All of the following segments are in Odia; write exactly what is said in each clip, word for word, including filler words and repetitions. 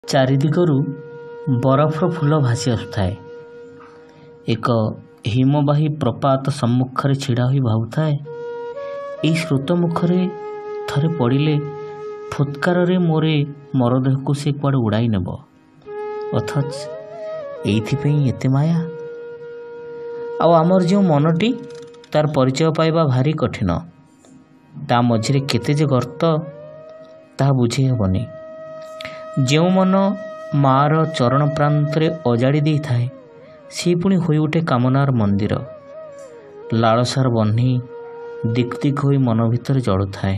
ଚାରିଦିଗରୁ ବରଫର ଫୁଲ ଭାସି ଆସୁଥାଏ। ଏକ ହିମବାହୀ ପ୍ରପାତ ସମ୍ମୁଖରେ ଛିଡ଼ା ହୋଇ ଭାବୁଥାଏ, ଏଇ ସ୍ରୋତ ମୁଖରେ ଥରେ ପଡ଼ିଲେ ଫୁତ୍କାରରେ ମୋରେ ମରଦେହକୁ ସେ କୁଆଡ଼େ ଉଡ଼ାଇ ନେବ। ଅଥଚ ଏଇଥିପାଇଁ ଏତେ ମାୟା। ଆଉ ଆମର ଯେଉଁ ମନଟି, ତାର ପରିଚୟ ପାଇବା ଭାରି କଠିନ। ତା ମଝିରେ କେତେ ଯେ ଗର୍ତ୍ତ, ତାହା ବୁଝେଇ ହେବନି। ଯେଉଁ ମନ ମାଆର ଚରଣ ପ୍ରାନ୍ତରେ ଅଜାଡ଼ି ଦେଇଥାଏ, ସେ ପୁଣି ହୋଇଉଠେ କାମନାର ମନ୍ଦିର। ଲାଳସାର ବହ୍ନି ଦିକ୍ ଦିକ୍ ହୋଇ ମନ ଭିତରେ ଜଳୁଥାଏ।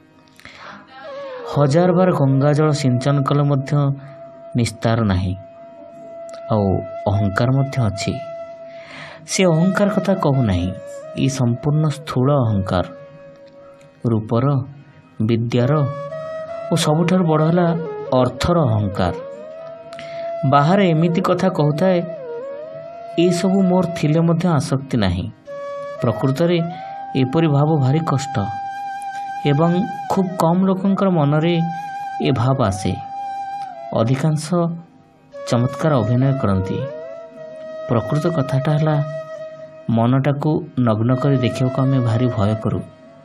ହଜାର ବାର ଗଙ୍ଗାଜଳ ସିଞ୍ଚନ କଲେ ମଧ୍ୟ ନିସ୍ତାର ନାହିଁ। ଆଉ ଅହଙ୍କାର ମଧ୍ୟ ଅଛି। ସେ ଅହଙ୍କାର କଥା କହୁନାହିଁ, ଏ ସମ୍ପୂର୍ଣ୍ଣ ସ୍ଥୂଳ ଅହଙ୍କାର। ରୂପର, ବିଦ୍ୟାର ଓ ସବୁଠାରୁ ବଡ଼ ହେଲା ଅର୍ଥର ଅହଙ୍କାର। ବାହାରେ ଏମିତି କଥା କହୁଥାଏ, ଏସବୁ ମୋର ଥିଲେ ମଧ୍ୟ ଆସକ୍ତି ନାହିଁ। ପ୍ରକୃତରେ ଏପରି ଭାବ ଭାରି କଷ୍ଟ ଏବଂ ଖୁବ୍ କମ୍ ଲୋକଙ୍କର ମନରେ ଏ ଭାବ ଆସେ। ଅଧିକାଂଶ ଚମତ୍କାର ଅଭିନୟ କରନ୍ତି। ପ୍ରକୃତ କଥାଟା ହେଲା, ମନଟାକୁ ନଗ୍ନ କରି ଦେଖିବାକୁ ଆମେ ଭାରି ଭୟ କରୁ।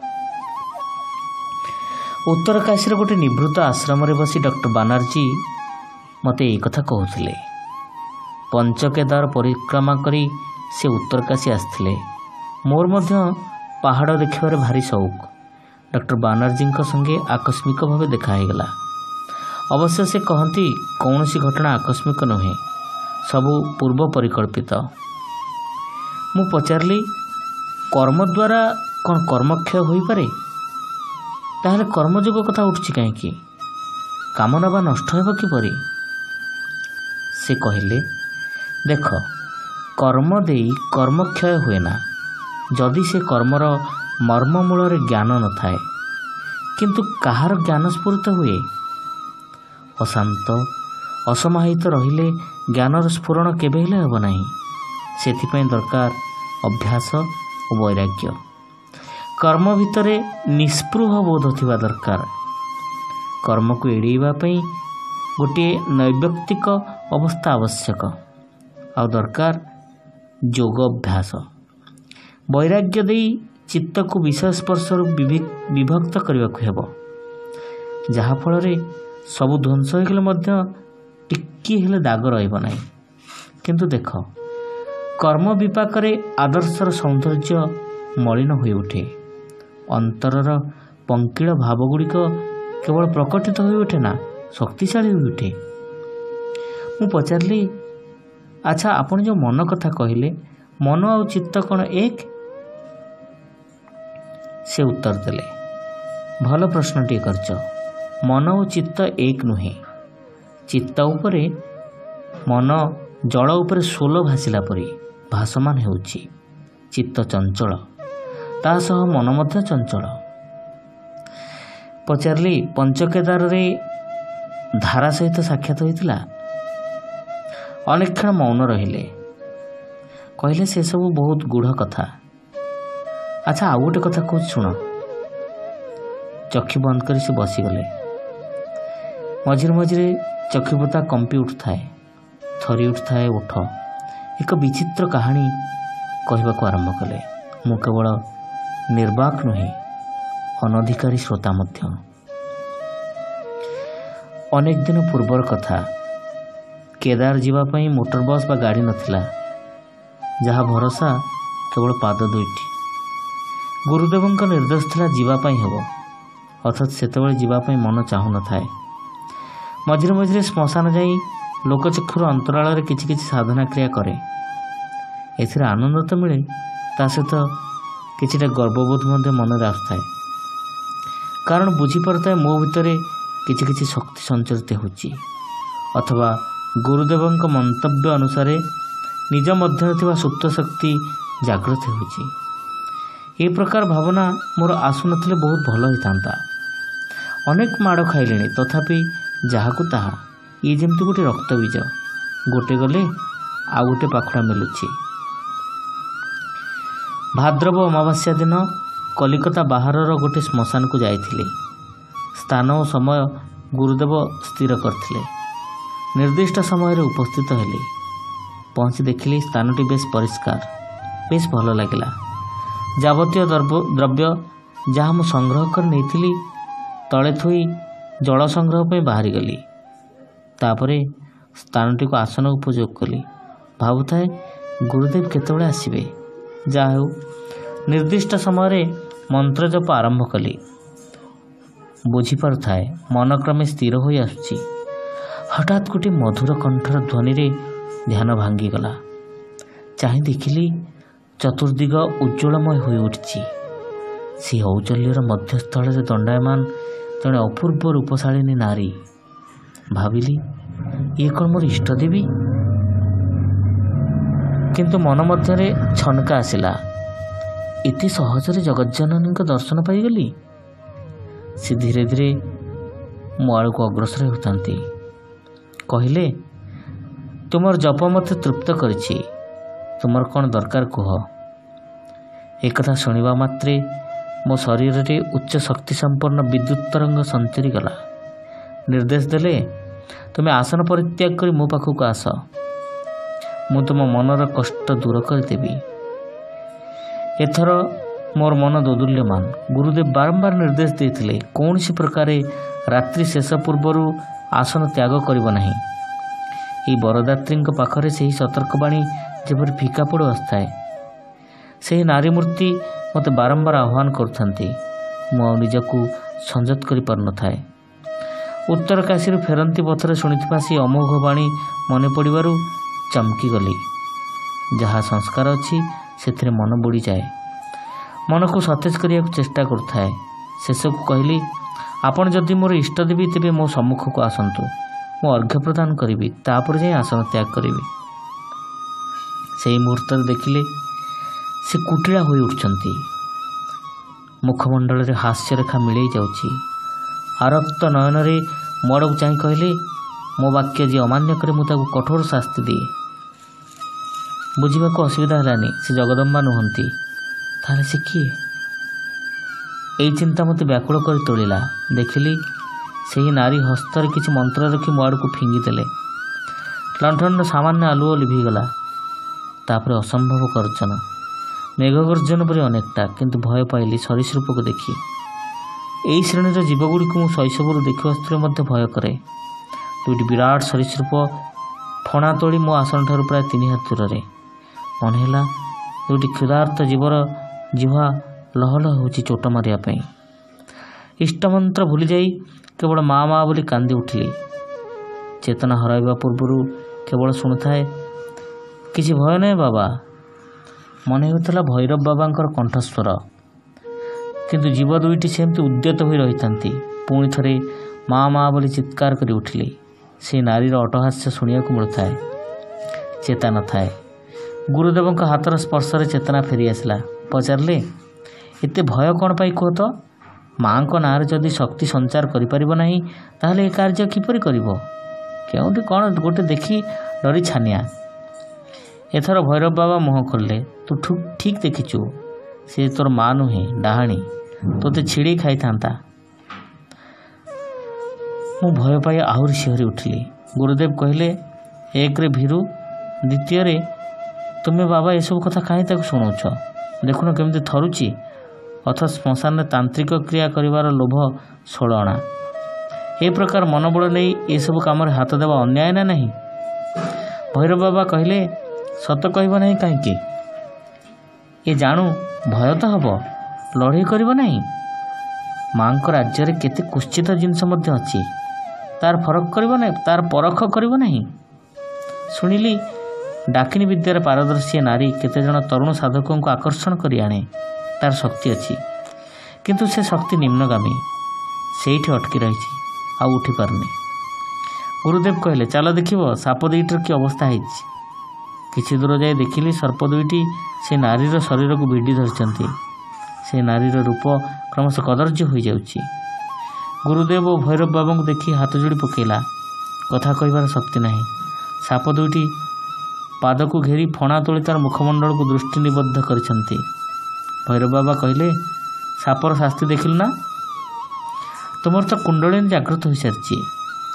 ଉତ୍ତରକାଶୀର ଗୋଟିଏ ନିଭୃତ ଆଶ୍ରମରେ ବସି ଡକ୍ଟର ବାନାର୍ଜୀ ମୋତେ ଏଇ କଥା କହୁଥିଲେ। ପଞ୍ଚକେଦାର ପରିକ୍ରମା କରି ସେ ଉତ୍ତରକାଶୀ ଆସିଥିଲେ। ମୋର ମଧ୍ୟ ପାହାଡ଼ ଦେଖିବାରେ ଭାରି ସଉକ। ଡକ୍ଟର ବାନାର୍ଜୀଙ୍କ ସଙ୍ଗେ ଆକସ୍ମିକ ଭାବେ ଦେଖା ହୋଇଗଲା। ଅବଶ୍ୟ ସେ କହନ୍ତି, କୌଣସି ଘଟଣା ଆକସ୍ମିକ ନୁହେଁ, ସବୁ ପୂର୍ବ ପରିକଳ୍ପିତ। ମୁଁ ପଚାରିଲି, କର୍ମ ଦ୍ୱାରା କ'ଣ କର୍ମକ୍ଷୟ ହୋଇପାରେ? ତାହେଲେ କର୍ମଯୋଗ କଥା ଉଠୁଛି କାହିଁକି? କାମନା ବା ନଷ୍ଟ ହେବ କିପରି? ସେ କହିଲେ, ଦେଖ, କର୍ମ ଦେଇ କର୍ମକ୍ଷୟ ହୁଏ ନା, ଯଦି ସେ କର୍ମର ମର୍ମ ମୂଳରେ ଜ୍ଞାନ ନଥାଏ। କିନ୍ତୁ କାହାର ଜ୍ଞାନ ସ୍ଫୁରିତ ହୁଏ? ଅଶାନ୍ତ ଅସମାହିତ ରହିଲେ ଜ୍ଞାନର ସ୍ଫୁରଣ କେବେ ହେଲେ ହେବ ନାହିଁ। ସେଥିପାଇଁ ଦରକାର ଅଭ୍ୟାସ ଓ ବୈରାଗ୍ୟ। କର୍ମ ଭିତରେ ନିସ୍ପୃହ ବୋଧ ଥିବା ଦରକାର। କର୍ମକୁ ଏଡ଼େଇବା ପାଇଁ ଗୋଟିଏ ନୈବ୍ୟକ୍ତିକ ଅବସ୍ଥା ଆବଶ୍ୟକ। ଆଉ ଦରକାର ଯୋଗ ଅଭ୍ୟାସ। ବୈରାଗ୍ୟ ଦେଇ ଚିତ୍ତକୁ ବିଷୟ ସ୍ପର୍ଶରୁ ବିଭକ୍ତ କରିବାକୁ ହେବ, ଯାହାଫଳରେ ସବୁ ଧ୍ୱଂସ ହୋଇଗଲେ ମଧ୍ୟ ଟିକିଏ ହେଲେ ଦାଗ ରହିବ ନାହିଁ। କିନ୍ତୁ ଦେଖ, କର୍ମ ବିପାକରେ ଆଦର୍ଶର ସୌନ୍ଦର୍ଯ୍ୟ ମଳିନ ହୋଇଉଠେ। ଅନ୍ତରର ପଙ୍କିଳ ଭାବଗୁଡ଼ିକ କେବଳ ପ୍ରକଟିତ ହୋଇଉଠେ ନା, ଶକ୍ତିଶାଳୀ ହୋଇଉଠେ। ମୁଁ ପଚାରିଲି, ଆଚ୍ଛା, ଆପଣ ଯେଉଁ ମନ କଥା କହିଲେ, ମନ ଆଉ ଚିତ୍ତ କ'ଣ ଏକ? ସେ ଉତ୍ତର ଦେଲେ, ଭଲ ପ୍ରଶ୍ନଟିଏ କରିଛ। ମନ ଓ ଚିତ୍ତ ଏକ ନୁହେଁ। ଚିତ୍ତ ଉପରେ ମନ ଜଳ ଉପରେ ସୋଲ ଭାସିଲା ପରି ଭାସମାନ ହେଉଛି। ଚିତ୍ତ ଚଞ୍ଚଳ, ତା ସହ ମନ ମଧ୍ୟ ଚଞ୍ଚଳ। ପଚାରିଲି, ପଞ୍ଚକେଦାରରେ ଧାରା ସହିତ ସାକ୍ଷାତ ହୋଇଥିଲା? ଅନେକ କ୍ଷଣ ମୌନ ରହିଲେ। କହିଲେ, ସେସବୁ ବହୁତ ଗୂଢ଼ କଥା। ଆଚ୍ଛା, ଆଉ ଗୋଟେ କଥା କହୁଛି ଶୁଣ। ଚକ୍ଷୁ ବନ୍ଦ କରି ସେ ବସିଗଲେ। ମଝିରେ ମଝିରେ ଚକ୍ଷୁପତା କମ୍ପି ଉଠୁଥାଏ, ଥରି ଉଠୁଥାଏ ଓଠ। ଏକ ବିଚିତ୍ର କାହାଣୀ କହିବାକୁ ଆରମ୍ଭ କଲେ। ମୁଁ କେବଳ ନିର୍ବାକ ନୁହେଁ, ଅନଧିକାରୀ ଶ୍ରୋତା ମଧ୍ୟ। ଅନେକ ଦିନ ପୂର୍ବର କଥା। କେଦାର ଯିବା ପାଇଁ ମୋଟର ବସ୍ ବା ଗାଡ଼ି ନଥିଲା। ଯାହା ଭରସା କେବଳ ପାଦ ଦୁଇଟି। ଗୁରୁଦେବଙ୍କ ନିର୍ଦ୍ଦେଶ ଥିଲା ଯିବା ପାଇଁ ହେବ, ଅଥଚ ସେତେବେଳେ ଯିବା ପାଇଁ ମନ ଚାହୁଁନଥାଏ। ମଝିରେ ମଝିରେ ଶ୍ମଶାନ ଯାଇ ଲୋକଚକ୍ଷୁର ଅନ୍ତରାଳରେ କିଛି କିଛି ସାଧନା କ୍ରିୟା କରେ। ଏଥିରେ ଆନନ୍ଦ ତ ମିଳେ, ତା ସହିତ କିଛିଟା ଗର୍ବବୋଧ ମଧ୍ୟ ମନରେ ଆସୁଥାଏ। କାରଣ ବୁଝିପାରୁଥାଏ ମୋ ଭିତରେ କିଛି କିଛି ଶକ୍ତି ସଞ୍ଚାରିତ ହେଉଛି, ଅଥବା ଗୁରୁଦେବଙ୍କ ମନ୍ତବ୍ୟ ଅନୁସାରେ ନିଜ ମଧ୍ୟରେ ଥିବା ସୁପ୍ତ ଶକ୍ତି ଜାଗ୍ରତ ହେଉଛି। ଏ ପ୍ରକାର ଭାବନା ମୋର ଆସୁନଥିଲେ ବହୁତ ଭଲ ହୋଇଥାନ୍ତା। ଅନେକ ମାଡ଼ ଖାଇଲେଣି, ତଥାପି ଯାହାକୁ ତାହା। ଇଏ ଯେମିତି ଗୋଟେ ରକ୍ତବୀଜ, ଗୋଟେ ଗଲେ ଆଉ ଗୋଟେ ପାଖୁଡ଼ା ମିଳୁଛି। ଭାଦ୍ରବ ଅମାବାସ୍ୟା ଦିନ କଲିକତା ବାହାରର ଗୋଟେ ଶ୍ମଶାନକୁ ଯାଇଥିଲି। ସ୍ଥାନ ଓ ସମୟ ଗୁରୁଦେବ ସ୍ଥିର କରିଥିଲେ। निर्दिष्ट समय उपस्थित हेली। पहुँची देखिली स्थानटी बेश परिष्कार, बेश भल लगिला। जाबतीय द्रव्य जहाँ मु संग्रह कर नहीं तले थोई जल संग्रह पर बाहरी गली। तापरे स्थानटी को आसन उपयोग कली। भावुए गुरुदेव केतबेले आसिबे। जा हेउ निर्दिष्ट समय मंत्र जप आरंभ कली। बुझीपार थाए मन क्रमे स्थिर हो आसुची। हठात गोटे मधुर कंठर ध्वनि रे ध्यान भांगीगला। चाहे देखिली चतुर्दिग उज्ज्वलमय हो उठी। से औचल्यर मध्यस्थल दंडायमान जड़े अपूर्व रूपशालिनी नारी। भाविली ये कौन मोर इष्टदेवी? किंतु मन मध्य छनका आसिला। इति सहजरे जगज्जननी दर्शन पाईगली। से धीरे धीरे मो आड़ को अग्रसर होतांती। कहले तुमर जप मते तृप्त करिछि, तुमर कौन दरकार कह। एक कथा सुनिबा मात्रे मो शरीर रे उच्च शक्ति संपन्न विद्युत तरंग संचरी गला। निर्देश देले तुम्हें आसन परित्याग करी मो पाखक आस, मु तुम मनर कष्ट दूर करदेवी। एथर मोर मन दोदुल्यमान। गुरुदेव बारंबार निर्देश देते कौन सी प्रकार रात्रि शेष पूर्वर आसन त्याग करिब नाही। ये बरदात्री पाखरे से ही सतर्कवाणी जेपरि फिका पड़ आसए से नारी मूर्ति मते बारंबार आह्वान करथांती। मु निजकू संजत करि पार न थाए। उत्तर काशी फेरंती पथरे शुणिथिबा से अमोघ बाणी मन पड़ू चमकी गली। जहाँ संस्कार अच्छी से मन बुड़ी जाए। मन को सतेज करने को चेष्टा करुए। शेष को कहली आपण जदि मोर इष्टदेवी तेबे मो सम्मुख को आसतु, मु अर्घ्य प्रदान करी तापर जाए आसन त्याग करी। से मुहूर्त देखिले से कुटिला हो उठुंती। मुखमंडल हास्यरेखा मिलई जाउछि। आरक्त नयन रे मोड़ को चाह कहले मो वाक्य जी अमान्य करे मु ताकू कठोर शास्ति दिए। बुझा असुविधा है से जगदम्बा नुहंती ताले से किए? यही चिंता मत व्याकुल कर तोड़ा। देखिली से ही नारी हस्तर किसी मंत्र रखी मो आड़ को फिंगिदेले। लंठन सामान्य आलुओ लिभिगला। तापर असंभव गर्जन, मेघ गर्जन पर अनेकटा, किंतु भय पाइली सरीसृप को देखी। यही श्रेणीर जीवगुड़ी को शैशव देखा आसुले भय करे। दुईटी विराट सरीसृप फणा तोड़ी मो आसन ठार प्राय तीन हाथ दूर। मन है दुईटी क्षुधार्त जीवर जिह्वा लहलह हो चोट मारे। इष्टमंत्र भूली जाई केवल माँ माँ बोली कांदी उठिली। चेतना हराइबा पूर्व केवल शुणुए किसी भय नहीं बाबा। मन होता भैरव बाबांकर कंठस्वर, किंतु जीव दुईटी सेमती उद्यत हो रही। पुणी थे माँ माँ बोली चित्कार कर उठिली। से नारीर अटहास्य शुणा मिलता है। चेता न थाए। गुरुदेव हाथर स्पर्श चेतना फेरी आसला। पचारे एत भय कौन पाई कह तो? माँ को ना जदि शक्ति संचार करें ये कार्य किपर कर क्योंकि कौन गोटे देखी डरी छानिया। एथर भैरव बाबा मुह खोलले, तू ठीक देखीचु, सी तोर माँ नुहे डाहाणी, तोते छिड़ी खाई था। मु भय पाई आहरी शिहरी उठिली। गुरुदेव कहले एक रे भीरु, द्वितीय रे तुम्हें बाबा एसबू कथा कहीं शुणाउछ? देखुन केमती थरुची। अथ श्मशान में तांत्रिक क्रिया करिवार लोभ षोलणा। ए प्रकार मनोबल नहीं ये सब काम हाथ देवा अन्याय ना नहीं? भैरव बाबा कहले सत कहब नहीं कहीं ये जानू भय तो हम लड़े कर नहीं। माँ को राज्य में केते कुश्चित जिनस अच्छी तार फरक कर नहीं, तार परख कर नहीं। शुणिली डाकिनी विद्यार पारदर्शी नारी केते जन तरुण साधकों को आकर्षण कर आने। तार शक्ति अच्छी, किंतु से शक्ति निम्नगामी से अटकी रही आ उठी पारनी। गुरुदेव कहले चल देख साप दुईटर की अवस्था है। किछि दूर जाए देखिली सर्प दुईटी से नारीर शरीर को भिड़ी धरती। से नारीर रूप क्रमश कदर्य हो जाउछि। गुरुदेव और भैरव बाबा को देखी हाथ जोड़ी पकेला। कथा कहबार शक्ति नहीं। साप दुईटी पाद को घेरी फणा तोली तार मुखमंडल को दृष्टि निबद्ध करछंती। भैरव बाबा कहले सापर शास्ति देखिल ना? तुमर तो कुंडलिनी जागृत हो सारी।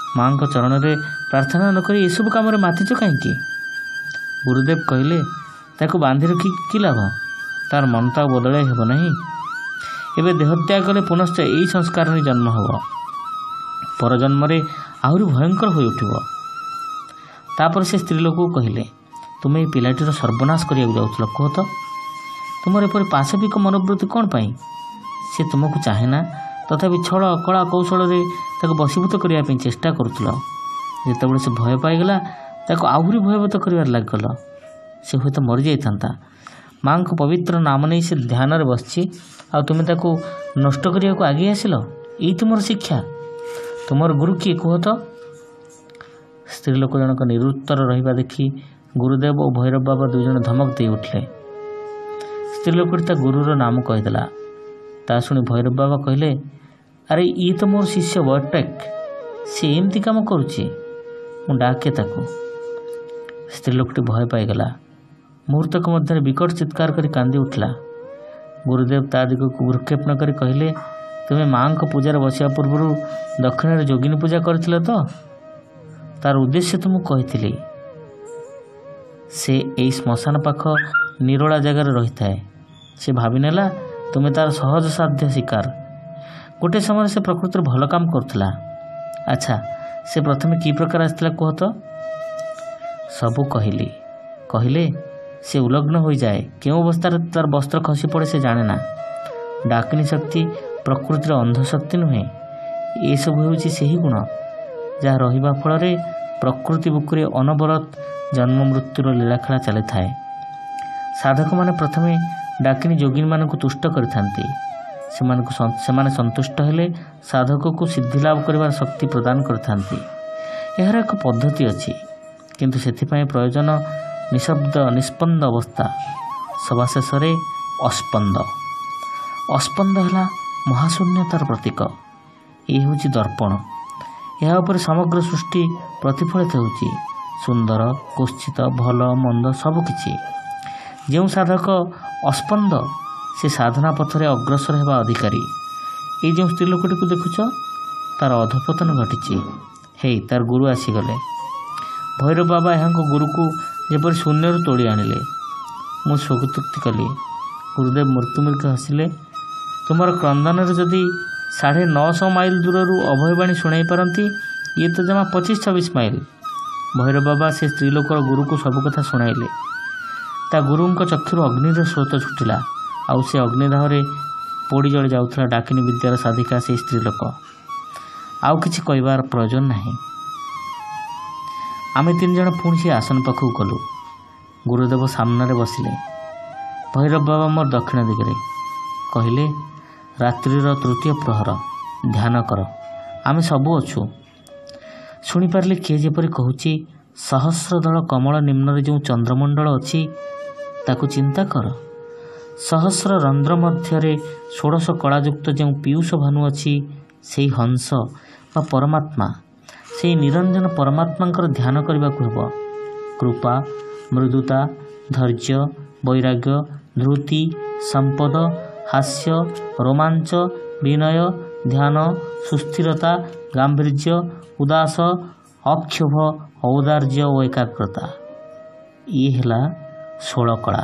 ମାଙ୍କ ଚରଣରେ ପ୍ରାର୍ଥନା ନ କରି ଏସବୁ କାମରେ ମାତିଛ କାହିଁକି? ଗୁରୁଦେବ କହିଲେ, ତାକୁ ବାନ୍ଧି ରଖି କି ଲାଭ? ତାର ମନ ତ ଆଉ ବଦଳାଇ ହେବ ନାହିଁ। ଏବେ ଦେହତ୍ୟାଗ କଲେ ପୁନଶ୍ଚ ଏହି ସଂସ୍କାରରେ ଜନ୍ମ ହେବ, ପରଜନ୍ମରେ ଆହୁରି ଭୟଙ୍କର ହୋଇ ଉଠିବ। ତାପରେ ସେ ସ୍ତ୍ରୀ ଲୋକକୁ କହିଲେ, ତୁମେ ଏହି ପିଲାଟିର ସର୍ବନାଶ କରିବାକୁ ଯାଉଥିଲ, କୁହ ତ ତୁମର ଏପରି ପାଶବିକ ମନୋବୃତ୍ତି କ'ଣ ପାଇଁ? ସେ ତୁମକୁ ଚାହେଁ ନା, ତଥାପି ଛଳ କଳା କୌଶଳରେ ତାକୁ ବଶୀଭୂତ କରିବା ପାଇଁ ଚେଷ୍ଟା କରୁଥିଲ। ଯେତେବେଳେ ସେ ଭୟ ପାଇଗଲା, ତାକୁ ଆହୁରି ଭୟଭୀତ କରିବାରେ ଲାଗିଗଲ। ସେ ହୁଏତ ମରିଯାଇଥାନ୍ତା। ମାଙ୍କ ପବିତ୍ର ନାମ ନେଇ ସେ ଧ୍ୟାନରେ ବସିଛି, ଆଉ ତୁମେ ତାକୁ ନଷ୍ଟ କରିବାକୁ ଆଗେଇ ଆସିଲ। ଏଇ ତୁମର ଶିକ୍ଷା? ତୁମର ଗୁରୁ କିଏ କୁହ ତ? ସ୍ତ୍ରୀ ଲୋକ ଜଣକ ନିରୁତ୍ତର ରହିବା ଦେଖି ଗୁରୁଦେବ ଓ ଭୈରବ ବାବା ଦୁଇ ଜଣ ଧମକ ଦେଇ ଉଠିଲେ। ସ୍ତ୍ରୀ ଲୋକଟି ତା ଗୁରୁର ନାମ କହିଦେଲା। ତା ଶୁଣି ଭୈରବ ବାବା କହିଲେ, ଆରେ ଇଏ ତ ମୋର ଶିଷ୍ୟ ବଟେକ୍, ସେ ଏମିତି କାମ କରୁଛି, ମୁଁ ଡାକେ ତାକୁ। ସ୍ତ୍ରୀ ଲୋକଟି ଭୟ ପାଇଗଲା। ମୁହୂର୍ତ୍ତକ ମଧ୍ୟରେ ବିକଟ ଚିତ୍କାର କରି କାନ୍ଦି ଉଠିଲା। ଗୁରୁଦେବ ତା ଦିଗକୁ ଭ୍ରୂକ୍ଷେପ ନ କରି କହିଲେ, ତୁମେ ମାଙ୍କ ପୂଜାରେ ବସିବା ପୂର୍ବରୁ ଦକ୍ଷିଣରେ ଯୋଗିନୀ ପୂଜା କରିଥିଲ ତ? ତାର ଉଦ୍ଦେଶ୍ୟ ତ ମୁଁ କହିଥିଲି। ସେ ଏଇ ଶ୍ମଶାନ ପାଖ ନିରୋଳା ଜାଗାରେ ରହିଥାଏ। ସେ ଭାବିନେଲା ତୁମେ ତାର ସହଜ ସାଧ୍ୟ ଶିକାର। ଗୋଟିଏ ସମୟରେ ସେ ପ୍ରକୃତରେ ଭଲ କାମ କରୁଥିଲା। ଆଚ୍ଛା, ସେ ପ୍ରଥମେ କି ପ୍ରକାର ଆସିଥିଲା କୁହ ତ? ସବୁ କହିଲି। କହିଲେ ସେ ଉଲଗ୍ନ ହୋଇଯାଏ, କେଉଁ ଅବସ୍ଥାରେ ତାର ବସ୍ତ୍ର ଖସି ପଡ଼େ ସେ ଜାଣେ ନା। ଡାକିନୀ ଶକ୍ତି ପ୍ରକୃତିର ଅନ୍ଧଶକ୍ତି ନୁହେଁ। ଏସବୁ ହେଉଛି ସେହି ଗୁଣ ଯାହା ରହିବା ଫଳରେ ପ୍ରକୃତି ବୁକୁରେ ଅନବରତ ଜନ୍ମ ମୃତ୍ୟୁର ଲୀଳାଖେଳା ଚାଲିଥାଏ। ସାଧକମାନେ ପ୍ରଥମେ ଡାକିନୀ ଯୋଗିନୀମାନଙ୍କୁ ତୁଷ୍ଟ କରିଥାନ୍ତି। ସେମାନଙ୍କୁ ସେମାନେ ସନ୍ତୁଷ୍ଟ ହେଲେ ସାଧକକୁ ସିଦ୍ଧିଲାଭ କରିବାର ଶକ୍ତି ପ୍ରଦାନ କରିଥାନ୍ତି। ଏହାର ଏକ ପଦ୍ଧତି ଅଛି, କିନ୍ତୁ ସେଥିପାଇଁ ପ୍ରয়োଜନ ନିଶବ୍ଦ ନିସ୍ପନ୍ଦ ଅବସ୍ଥା। ସବା ଶେଷରେ ଅସ୍ପନ୍ଦ। ଅସ୍ପନ୍ଦ ହେଲା ମହାଶୂନ୍ୟତାର ପ୍ରତୀକ। ଏ ହେଉଛି ଦର୍ପଣ। ଏହା ଉପରେ ସମଗ୍ର ସୃଷ୍ଟି ପ୍ରତିଫଳିତ ହେଉଛି। ସୁନ୍ଦର, କୁତ୍ସିତ, ଭଲ ମନ୍ଦ ସବୁକିଛି। ଯେଉଁ ସାଧକ ଅସ୍ପନ୍ଦ, ସେ ସାଧନା ପଥରେ ଅଗ୍ରସର ହେବା ଅଧିକାରୀ। ଏଇ ଯେଉଁ ସ୍ତ୍ରୀ ଲୋକଟିକୁ ଦେଖୁଛ, ତାର ଅଧପତନ ଘଟିଛି। ହେଇ ତାର ଗୁରୁ ଆସିଗଲେ। ଭୈରବ ବାବା ଏହାଙ୍କ ଗୁରୁକୁ ଯେପରି ଶୂନ୍ୟରୁ ତୋଳି ଆଣିଲେ। ମୁଁ ସ୍ୱଗତୋକ୍ତି କଲି। ଗୁରୁଦେବ ମୃତ୍ୟୁମୂର୍ଖ ହସିଲେ। ତୁମର କ୍ରନ୍ଦନରେ ଯଦି ସାଢ଼େ ନଅଶହ ମାଇଲ ଦୂରରୁ ଅଭୟବାଣୀ ଶୁଣାଇ ପାରନ୍ତି, ଇଏ ତ ଜମା ପଚିଶ ଛବିଶ ମାଇଲ। ଭୈରବ ବାବା ସେ ସ୍ତ୍ରୀ ଲୋକର ଗୁରୁକୁ ସବୁ କଥା ଶୁଣାଇଲେ। ତା ଗୁରୁଙ୍କ ଚକ୍ଷୁରୁ ଅଗ୍ନିର ସ୍ରୋତ ଛୁଟିଲା, ଆଉ ସେ ଅଗ୍ନିଦାହରେ ପୋଡ଼ି ଜଳି ଯାଉଥିଲା ଡାକିନୀ ବିଦ୍ୟାର ସାଧିକା ସେହି ସ୍ତ୍ରୀ ଲୋକ। ଆଉ କିଛି କହିବାର ପ୍ରয়োଜନ ନାହିଁ। ଆମେ ତିନି ଜଣ ପୁଣି ସେ ଆସନ ପାଖକୁ ଗଲୁ। ଗୁରୁଦେବ ସାମ୍ନାରେ ବସିଲେ। ଭୈରବ ବାବା ମୋର ଦକ୍ଷିଣ ଦିଗରେ। କହିଲେ, ରାତ୍ରିର ତୃତୀୟ ପ୍ରହର, ଧ୍ୟାନ କର, ଆମେ ସବୁ ଅଛୁ। ଶୁଣିପାରିଲେ କିଏ ଯେପରି କହୁଛି, ସହସ୍ର ଦଳ କମଳ ନିମ୍ନରେ ଯେଉଁ ଚନ୍ଦ୍ରମଣ୍ଡଳ ଅଛି ତାକୁ ଚିନ୍ତା କର। ସହସ୍ର ରନ୍ଧ୍ର ମଧ୍ୟରେ ଷୋଡ଼ଶ କଳାଯୁକ୍ତ ଯେଉଁ ପୀୟୁଷ ଭାନୁ ଅଛି, ସେହି ହଂସ ବା ପରମାତ୍ମା, ସେହି ନିରଞ୍ଜନ ପରମାତ୍ମାଙ୍କର ଧ୍ୟାନ କରିବାକୁ ହେବ। କୃପା, ମୃଦୁତା, ଧୈର୍ଯ୍ୟ, ବୈରାଗ୍ୟ, ଧୃତି, ସମ୍ପଦ, ହାସ୍ୟ, ରୋମାଞ୍ଚ, ବିନୟ, ଧ୍ୟାନ, ସୁସ୍ଥିରତା, ଗାମ୍ଭୀର୍ଯ୍ୟ, ଉଦାସ, ଅକ୍ଷୋଭ, ଔଦାର୍ଯ୍ୟ ଓ ଏକାଗ୍ରତା। ଇଏ ହେଲା ଷୋଳ କଳା।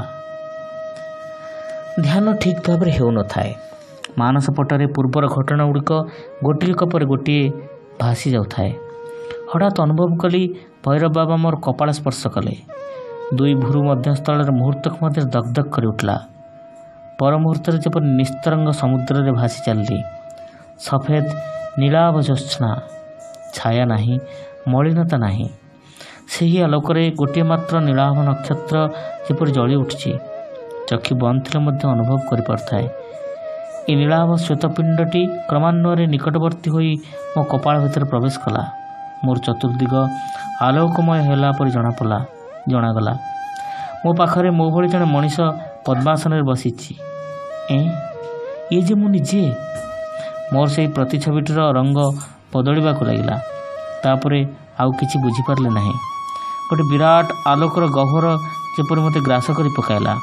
ଧ୍ୟାନ ଠିକ୍ ଭାବରେ ହେଉନଥାଏ। ମାନସ ପଟରେ ପୂର୍ବର ଘଟଣା ଗୁଡ଼ିକ ଗୋଟିକ ପରେ ଗୋଟିଏ ଭାସି ଯାଉଥାଏ। ହଠାତ୍ ଅନୁଭବ କଲି ଭୈରବ ବାବା ମୋର କପାଳ ସ୍ପର୍ଶ କଲେ। ଦୁଇ ଭୁରୁ ମଧ୍ୟସ୍ଥଳରେ ମୁହୂର୍ତ୍ତକ ମଧ୍ୟରେ ଦଗ୍ଧକ୍ କରି ଉଠିଲା। ପର ମୁହୂର୍ତ୍ତରେ ଯେପରି ନିସ୍ତରଙ୍ଗ ସମୁଦ୍ରରେ ଭାସି ଚାଲିଲି। ସଫେଦ ନୀଳାଭ ଜ୍ୟୋତ୍ସ୍ନା, ଛାୟା ନାହିଁ, ମଳିନତା ନାହିଁ। ସେହି ଆଲୋକରେ ଗୋଟିଏ ମାତ୍ର ନୀଳାଭ ନକ୍ଷତ୍ର ଯେପରି ଜଳି ଉଠିଛି। ଚକ୍ଷୁ ବନ୍ଦ ଥିଲେ ମଧ୍ୟ ଅନୁଭବ କରିପାରୁଥାଏ। ଏ ନୀଳାଭ ଶ୍ୱେତପିଣ୍ଡଟି କ୍ରମାନ୍ୱୟରେ ନିକଟବର୍ତ୍ତୀ ହୋଇ ମୋ କପାଳ ଭିତରେ ପ୍ରବେଶ କଲା। ମୋର ଚତୁର୍ଦିଗ ଆଲୋକମୟ ହେଲା ପରି ଜଣାପଡ଼ିଲା ଜଣାଗଲା। ମୋ ପାଖରେ ମୋ ଭଳି ଜଣେ ମଣିଷ ପଦ୍ମାସନରେ ବସିଛି। ଏଁ ଇଏ ଯେ ମୁଁ ନିଜେ। ମୋର ସେହି ପ୍ରତିଛବିଟିର ରଙ୍ଗ ବଦଳିବାକୁ ଲାଗିଲା। ତାପରେ ଆଉ କିଛି ବୁଝିପାରିଲେ ନାହିଁ। ଗୋଟେ ବିରାଟ ଆଲୋକର ଗହ୍ୱର ଯେପରି ମୋତେ ଗ୍ରାସ କରି ପକାଇଲା।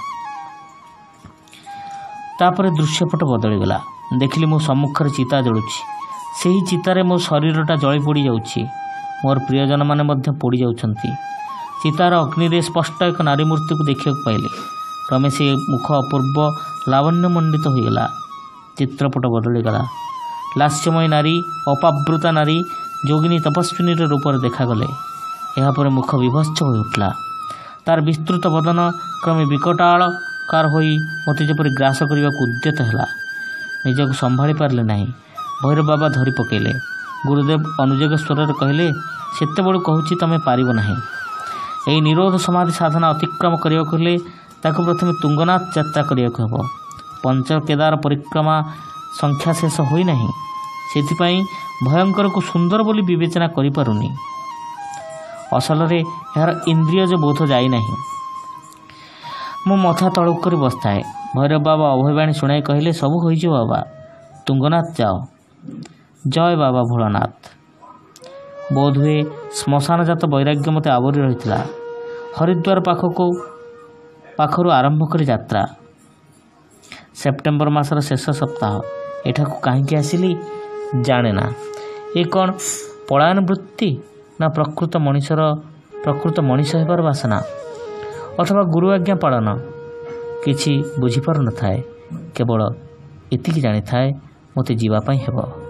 ତାପରେ ଦୃଶ୍ୟପଟ ବଦଳିଗଲା। ଦେଖିଲି ମୋ ସମ୍ମୁଖରେ ଚିତା ଜଳୁଛି। ସେହି ଚିତାରେ ମୋ ଶରୀରଟା ଜଳି ପୋଡ଼ି ଯାଉଛି। मोर प्रियजन मैंने पोड़ी जाउछंती। चितार अग्नि स्पष्ट एक नारी मूर्ति को देखा पाइले। क्रमे से मुख अपूर्व लावण्य मंडित हो गला। चित्रपट बदलीगला। लास्यमय नारी, अपावृता नारी, जोगिनी तपस्विनी रूप देखागले। यापर मुख विभत्स हो उठला। तार विस्तृत बदन क्रमे विकटाळकार होई मते जेपरि ग्रास करने को उद्यत है। निजक संभाली पारे ना। भैरव बाबा धरी पकेले। गुरुदेव अनुजग स्वर कहले, सेते बड़ू कहूँ तमें पारिब नाही। यही निरोध समाधि साधना अतिक्रम करने को हेले ताको प्रथम तुंगनाथ यात्रा करने को हेब। पंच केदार परिक्रमा संख्या शेष होई नाही। सेथिपाई भयंकर को सुंदर बोली विवेचना करि पारुनी। असल रे यार इंद्रियज बोध जाई नाही। मो मथा तड़क कर बसताए। भैरव बाबा अभयवाणी शुणाई कहले, सबू होइछ बाबा, तुंगनाथ जाओ। जय बाबा भोलानाथ। बोधहुए श्मशान जात वैराग्य मते आवरी रही। हरिद्वार पाखक पाखर आरंभ कर यात्रा। सेप्टेम्बर मासर शेष सप्ताह। एठाकू कहीं आसिली जाने ना। ये कौन पलायन वृत्ति ना प्रकृत मनीषर प्रकृत मनीष होबार बासना अथवा गुरु आज्ञा पालन किछि बुझीपार न थाए। केवल एतिकी जानी थाए मते जीवापाई हेब।